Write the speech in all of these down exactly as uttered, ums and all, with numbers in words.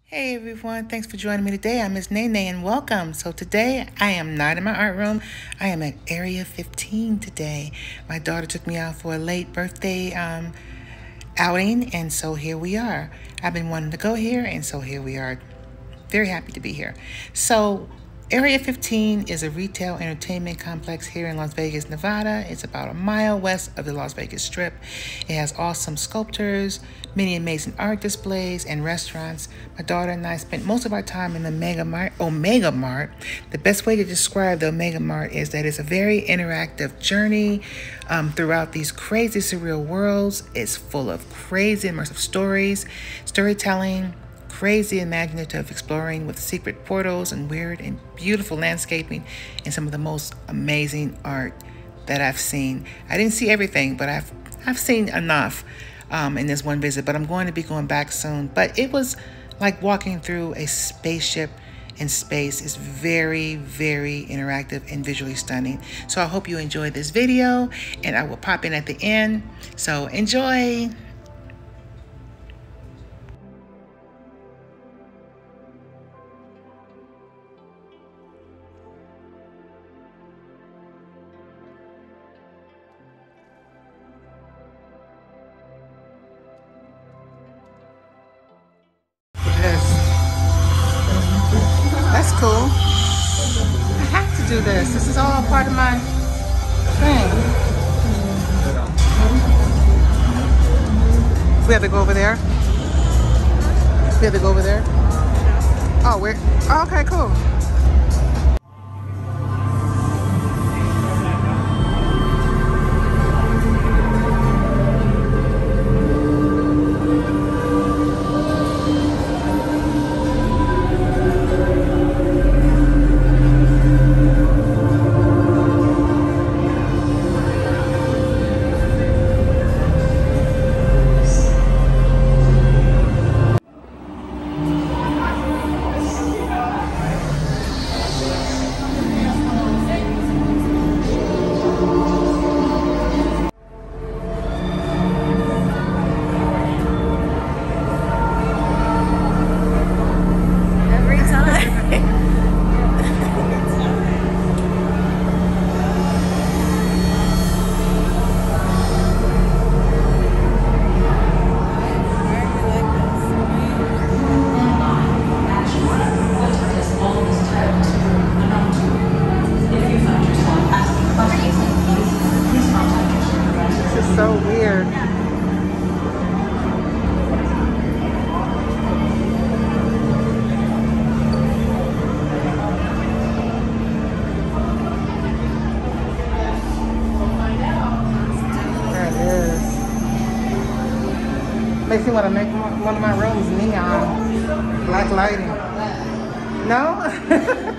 Hey everyone, thanks for joining me today. I'm Miss Nene and welcome. So today I am not in my art room. I am at Area fifteen today. My daughter took me out for a late birthday um, outing, and so here we are. I've been wanting to go here, and so here we are. Very happy to be here. So Area fifteen is a retail entertainment complex here in Las Vegas, Nevada. It's about a mile west of the Las Vegas Strip. It has awesome sculptures, many amazing art displays, and restaurants. My daughter and I spent most of our time in the Omega Mart. Omega Mart. The best way to describe the Omega Mart is that it's a very interactive journey um, throughout these crazy, surreal worlds. It's full of crazy, immersive stories, storytelling, crazy imaginative exploring with secret portals and weird and beautiful landscaping and some of the most amazing art that I've seen. I didn't see everything, but I've I've seen enough um, in this one visit, but I'm going to be going back soon. But it was like walking through a spaceship in space. It's very, very interactive and visually stunning. So I hope you enjoyed this video, and I will pop in at the end. So enjoy. That's cool. I have to do this. This is all part of my thing. We have to go over there. We have to go over there. Oh, we're oh, okay, cool. So weird. That is. Makes me want to make one of my rooms neon, black lighting. No?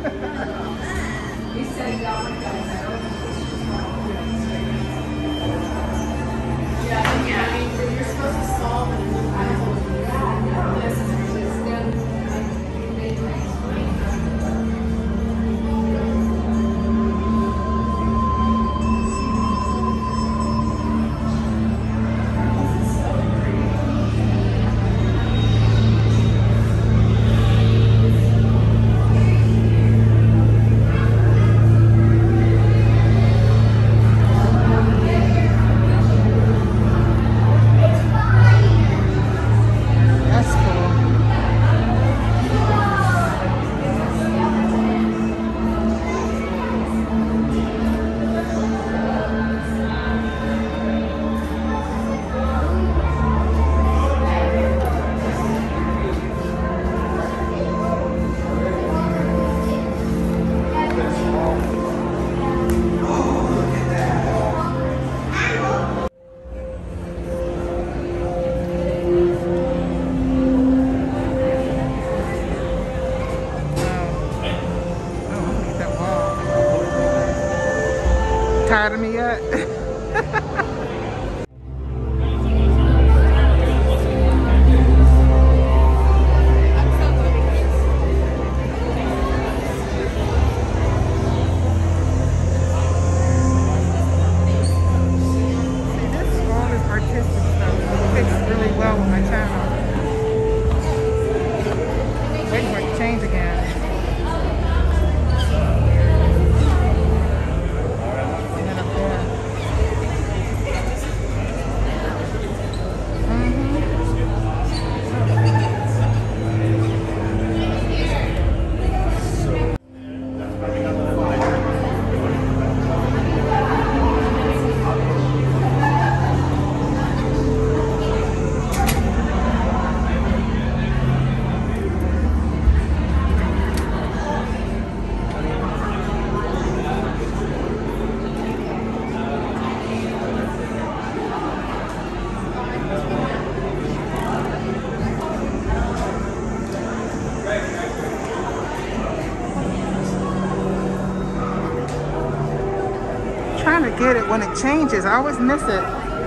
get it when it changes. I always miss it.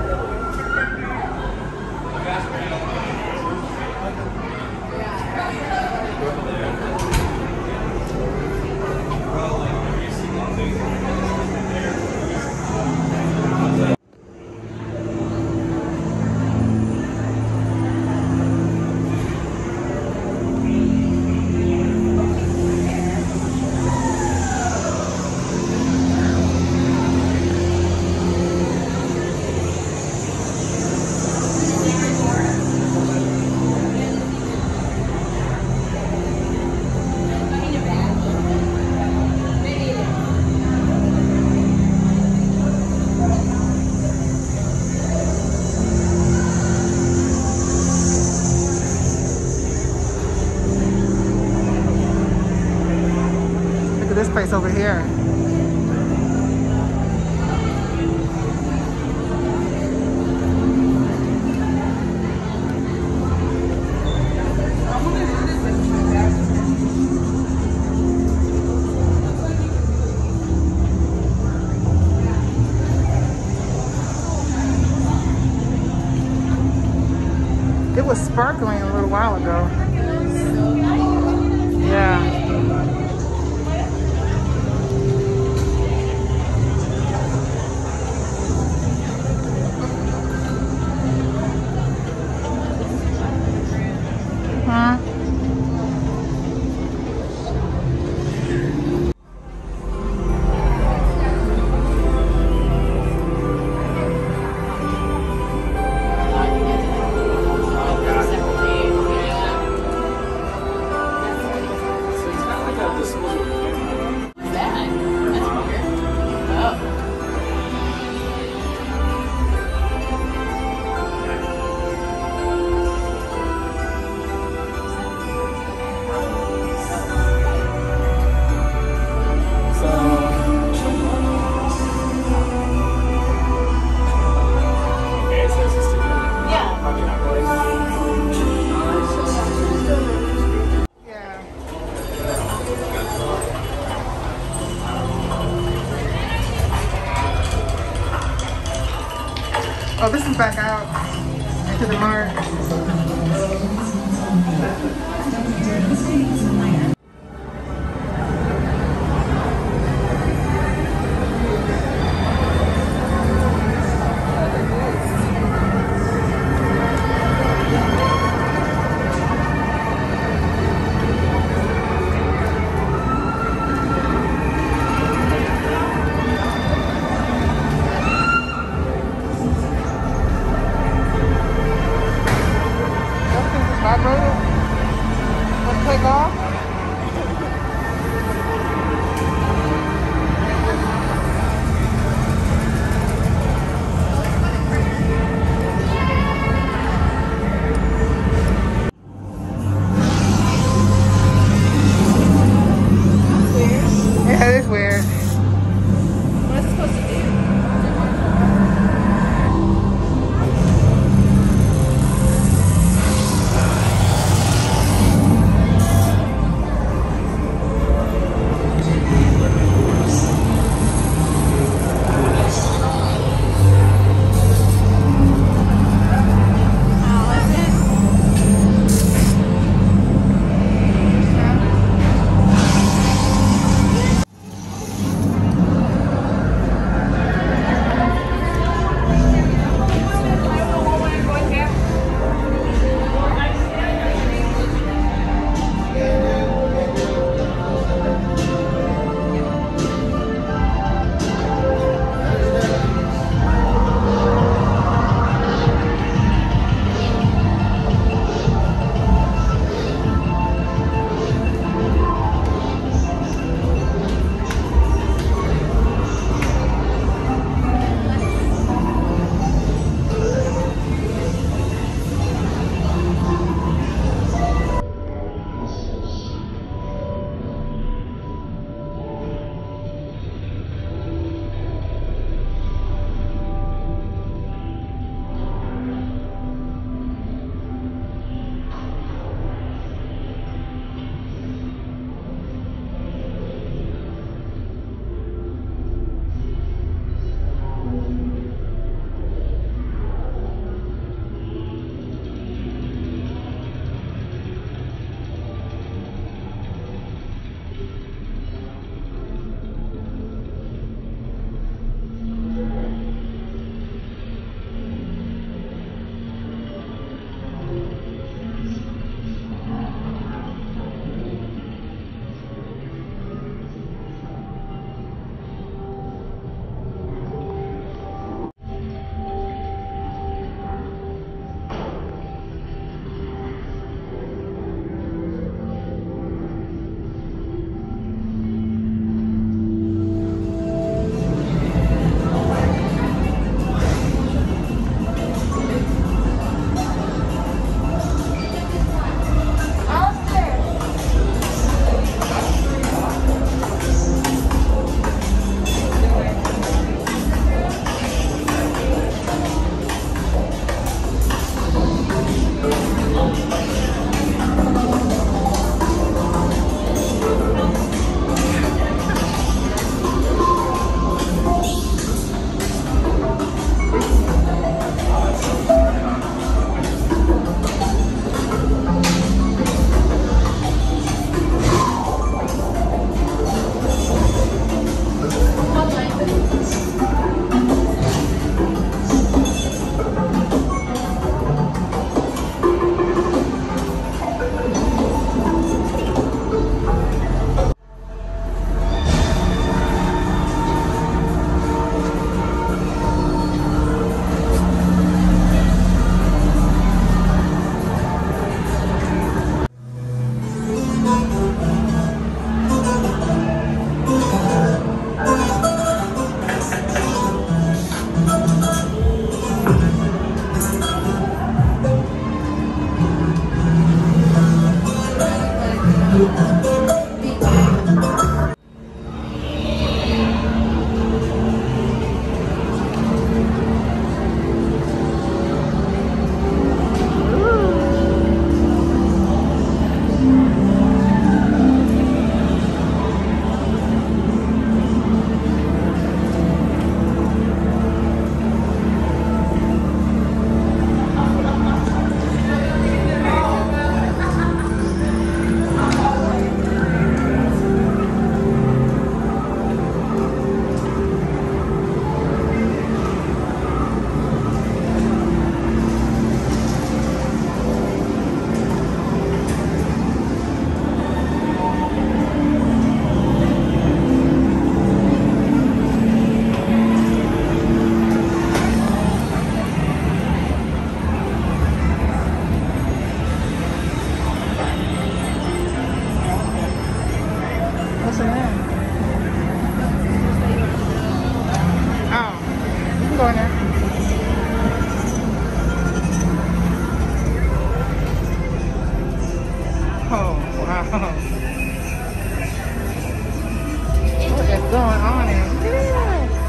This place over here. It was sparkling a little while ago. Yeah. Huh? Oh, this is back out into the mart. Let's take off. Yeah, it is weird. What is it supposed to do? What's in there? Oh, you can go in there. Oh, wow. What is going on in here?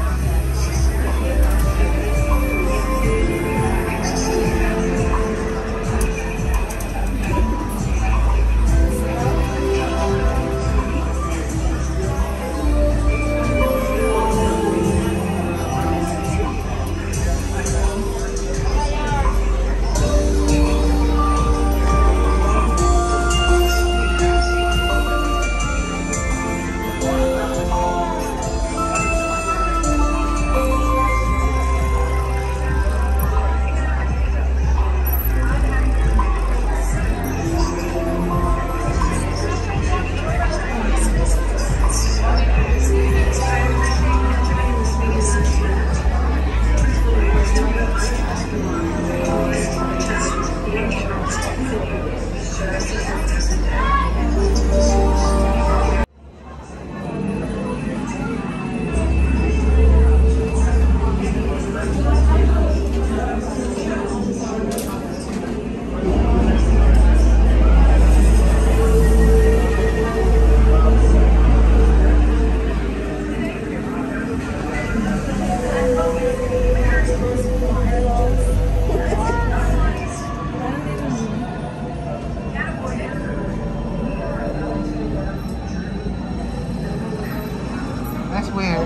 That's weird.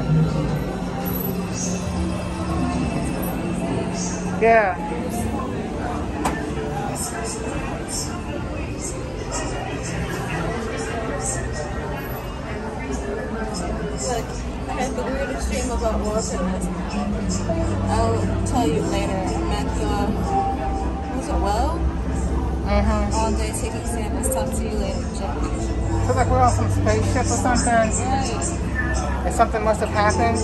Yeah. Look, I had the weirdest dream about wilderness. I'll tell you later. I'm at the, was it well? Mm-hmm. All day taking samples. Talk to you later, Jack. Feels like we're on some spaceship or something. Right. And something must have happened.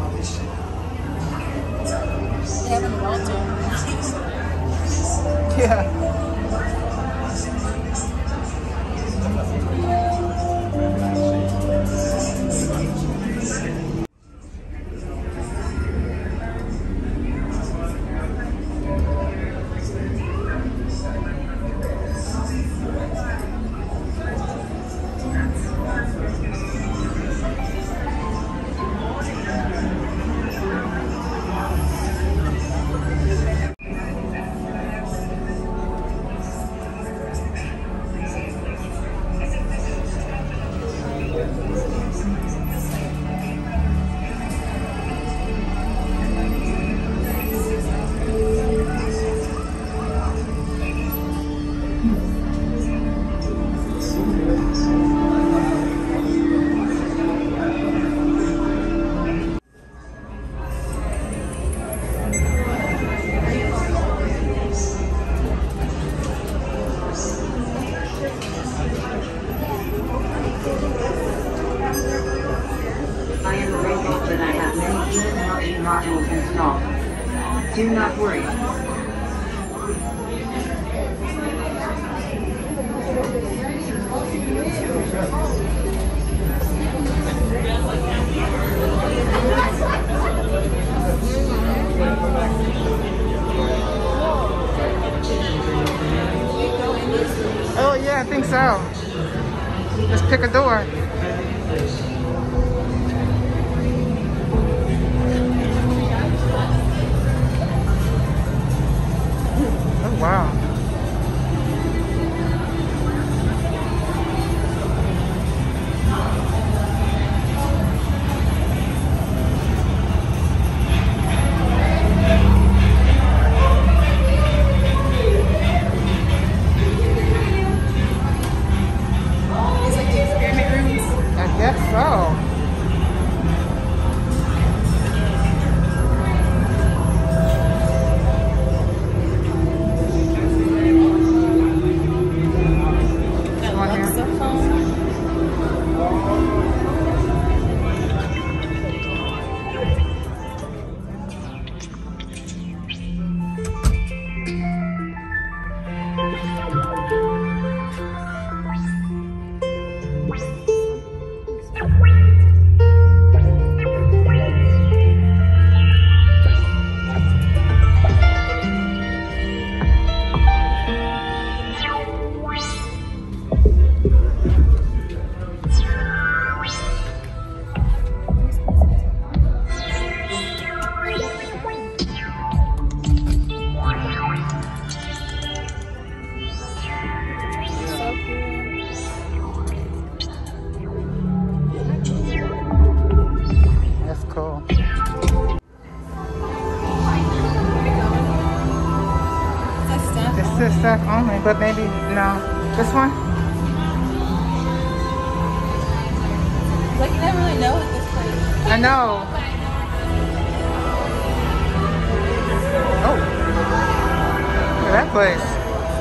They have an altar. Yeah. modules installed. Do not worry. Oh yeah, I think so. Let's pick a door. Oh, wow. It's like the experiment rooms. I guess so. That Come on here. Alexa phone. That's cool. It says staff only, but maybe no. This one? Like you never really know at this place. I know. Oh, look at that place.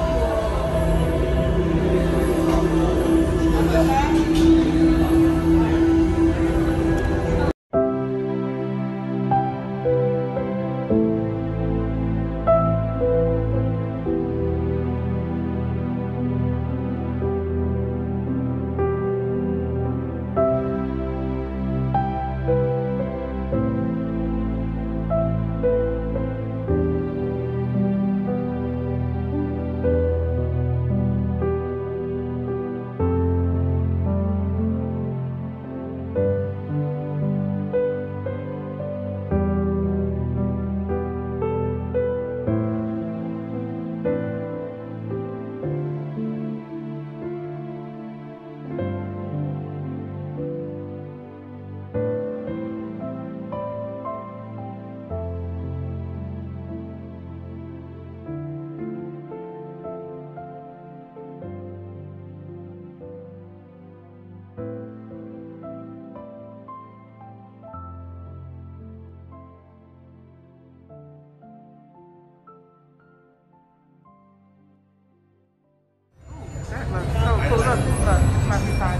That looks so cool. Look, look, this might be fine.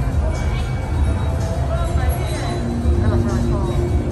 That looks really cool.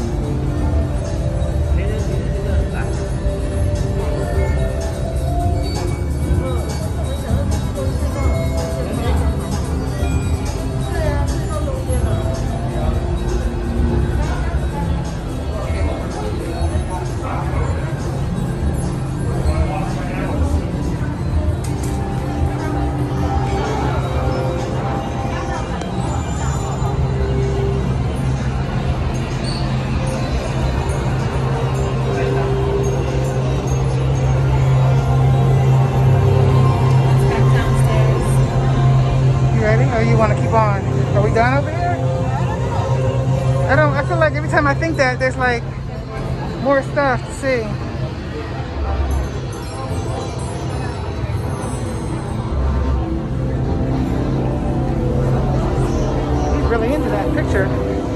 Or you want to keep on? Are we done over here? I don't. I feel like every time I think that, there's like more stuff to see. He's really into that picture.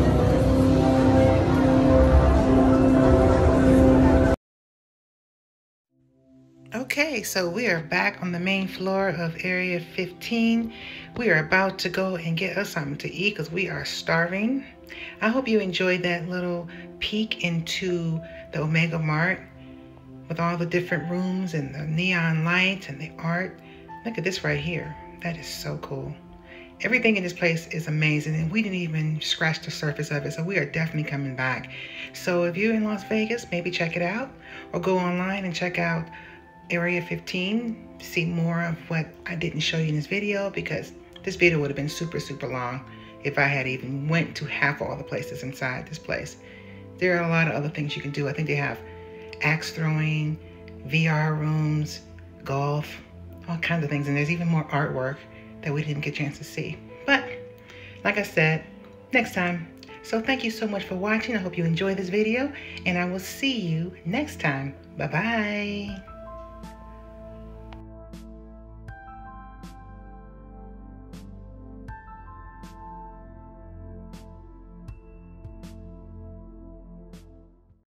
Okay, so we are back on the main floor of Area fifteen. We are about to go and get us something to eat because we are starving. I hope you enjoyed that little peek into the Omega Mart with all the different rooms and the neon lights and the art. Look at this right here. That is so cool. Everything in this place is amazing, and we didn't even scratch the surface of it, so we are definitely coming back. So if you're in Las Vegas, maybe check it out, or go online and check out Area fifteen, see more of what I didn't show you in this video, because This video would have been super, super long if I had even went to half all the places inside this place. There are a lot of other things you can do. I think they have axe throwing, V R rooms, golf, all kinds of things. And there's even more artwork that we didn't get a chance to see. But like I said, next time. So thank you so much for watching. I hope you enjoyed this video, and I will see you next time. Bye-bye.